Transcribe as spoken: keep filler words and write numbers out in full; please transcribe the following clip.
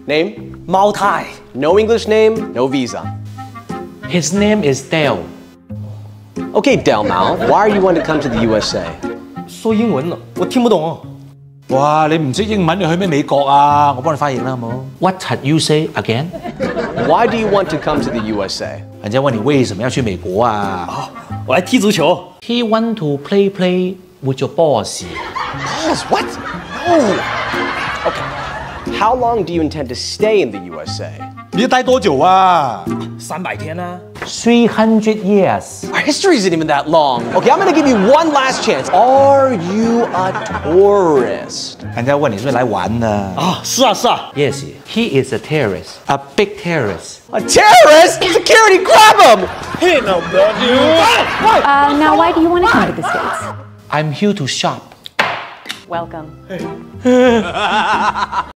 Name? Mao Tai. No English name, no visa. His name is Dale. Okay, Del Mao, why are you wanting to come to the U S A? 說英文啊，我聽不懂。 哇！你唔識英文，你去咩美國啊？我幫你翻譯啦，好冇？ What had you say again? Why do you want to come to the U S A? 人家問你為什麼要去美國啊？ 我來踢足球。 He want to play play with your boss. Boss, what? No. Okay. How long do you intend to stay in the U S A? 你要待多久啊？ 三百天啊。 Three hundred years. Our history isn't even that long. Okay, I'm gonna give you one last chance. Are you a tourist? 人家問你是不是來玩的？ 啊，是啊是啊。 Yes, he is a terrorist, a big terrorist. A terrorist? Security, grab him! Hey, no, buddy. Uh, now, why do you want to come to the States? I'm here to shop. Welcome.